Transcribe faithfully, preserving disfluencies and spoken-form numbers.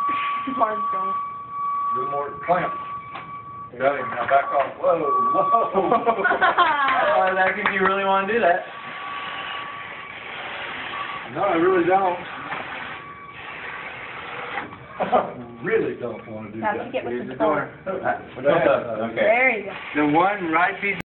Mark's going. Do more clamp. You got him. Now back off. Whoa, whoa. Oh, that if you really want to do that. No, I really don't. I really don't want to do Now that. kick it with Here's the the toe. door. Uh, That, uh, Okay. There you go. The one right be